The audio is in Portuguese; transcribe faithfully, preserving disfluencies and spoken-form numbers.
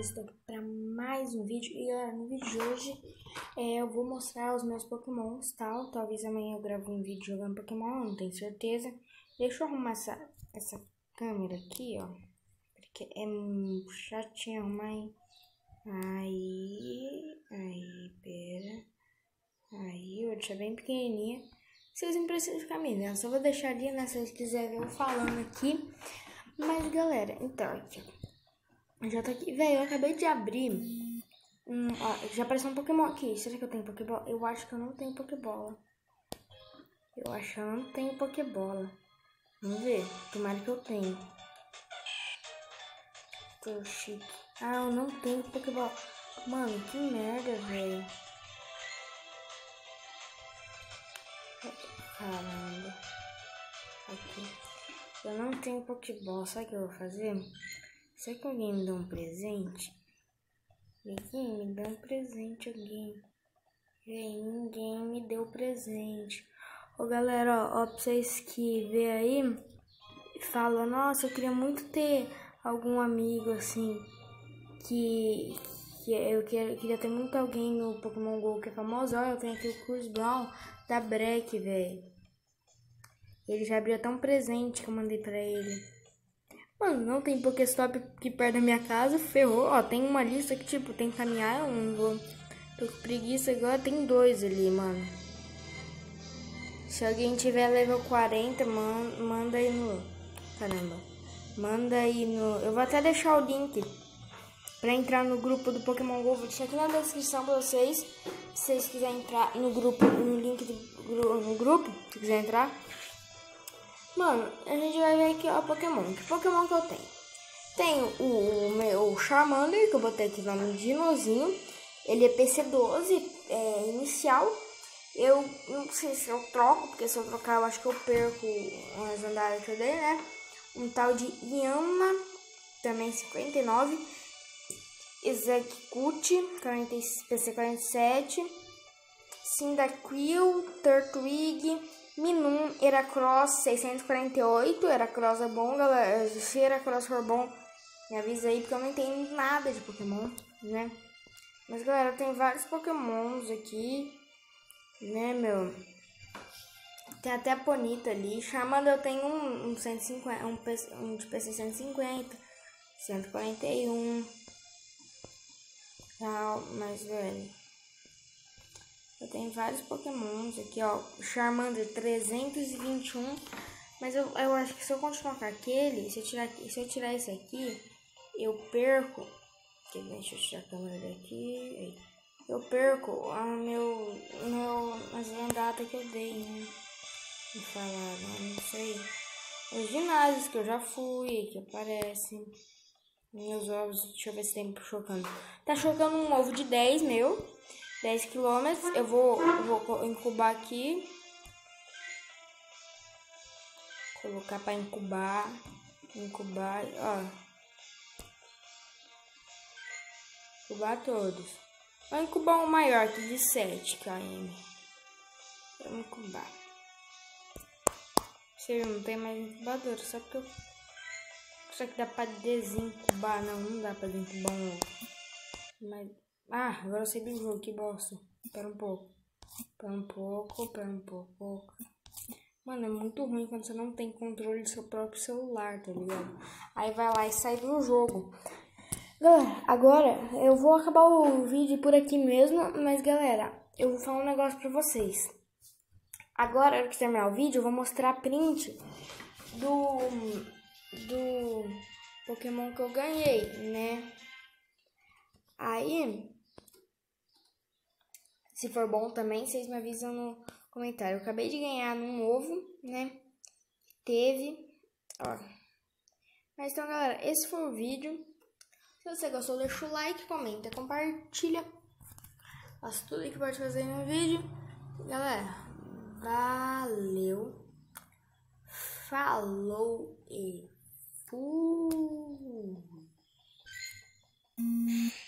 estou aqui para mais um vídeo. E galera, no vídeo de hoje é, eu vou mostrar os meus pokémons, tal. Talvez amanhã eu grave um vídeo jogando Pokémon, não tenho certeza. Deixa eu arrumar essa, essa câmera aqui, ó, porque é chatinho arrumar, hein? Aí, aí, pera. Aí, vou deixar bem pequenininha. Vocês não precisam ficar me vendo, só vou deixar ali, né, se vocês quiserem eu falando aqui. Mas galera, então, aqui, ó, já tá aqui, velho, eu acabei de abrir, hum, ó, já apareceu um Pokémon aqui. Será que eu tenho Pokébola? Eu acho que eu não tenho Pokébola. Eu acho que eu não tenho Pokébola. Vamos ver, tomara que eu tenha. Tô chique. Ah, eu não tenho Pokébola. Mano, que merda, velho. Caramba. Aqui. Eu não tenho Pokébola. Sabe o que eu vou fazer? Será que alguém me dá um presente? Ninguém me dá um presente, alguém. Vem, ninguém me deu presente. Ô galera, ó, ó, pra vocês que vê aí, fala, nossa, eu queria muito ter algum amigo assim, que, que eu queria, queria ter muito alguém no Pokémon GO que é famoso. Olha, eu tenho aqui o Chris Brown da Breck, velho. Ele já abriu até um presente que eu mandei pra ele. Mano, não tem Pokéstop aqui perto da minha casa, ferrou. Ó, tem uma lista que, tipo, tem que caminhar, eu não vou. Tô com preguiça agora, tem dois ali, mano. Se alguém tiver level quarenta, man, manda aí no... Caramba. Manda aí no... Eu vou até deixar o link pra entrar no grupo do Pokémon GO. Vou deixar aqui na descrição pra vocês. Se vocês quiserem entrar no grupo, no link do no grupo, se quiser entrar. Mano, a gente vai ver aqui, ó, Pokémon. Que Pokémon que eu tenho? Tenho o, o meu Charmander, que eu botei aqui no nome de Dinozinho. Ele é P C doze, é, inicial. Eu não sei se eu troco, porque se eu trocar eu acho que eu perco umas lendárias que eu dei, né? Um tal de Yanma, também cinquenta e nove. Execute, P C quarenta e sete. Cyndaquil, Turtwig, Minun, Heracross seiscentos e quarenta e oito. Heracross é bom, galera. Se Heracross for bom, me avisa aí, porque eu não entendo nada de Pokémon, né? Mas galera, tem vários Pokémons aqui, né, meu? Tem até a Ponyta ali. Charmander eu tenho um, um, cento e cinquenta, um, um de P C cento e cinquenta, cento e quarenta e um. Tal, mas velho, eu tenho vários Pokémons aqui, ó. Charmander trezentos e vinte e um. Mas eu, eu acho que se eu continuar com aquele, se eu tirar, se eu tirar esse aqui, eu perco. Deixa eu tirar a câmera daqui. Eu perco a meu, meu, as lendatas que eu dei, né? Me falaram, não sei. Os ginásios que eu já fui, que aparecem. Meus ovos, deixa eu ver se tem chocando. Tá chocando um ovo de dez, meu. dez quilômetros. Eu vou, eu vou incubar aqui. Colocar pra incubar. Incubar, ó. Incubar todos. Vou incubar um maior aqui de sete quilômetros. Vamos incubar. Você não tem mais incubador, só que eu... Só que dá pra desincubar. Não, não dá pra desincubar um ovo. Mas... Ah, agora eu sei do jogo, que bosta. Espera um pouco. Espera um pouco, espera um pouco. Mano, é muito ruim quando você não tem controle do seu próprio celular, tá ligado? Aí vai lá e sai do jogo. Galera, agora eu vou acabar o vídeo por aqui mesmo. Mas galera, eu vou falar um negócio pra vocês. Agora que terminar o vídeo, eu vou mostrar a print do, do Pokémon que eu ganhei, né? Aí, se for bom também, vocês me avisam no comentário. Eu acabei de ganhar num ovo, né? Teve, ó. Mas então, galera, esse foi o vídeo. Se você gostou, deixa o like, comenta, compartilha. Faça tudo que pode fazer no vídeo. Galera, valeu. Falou e fui.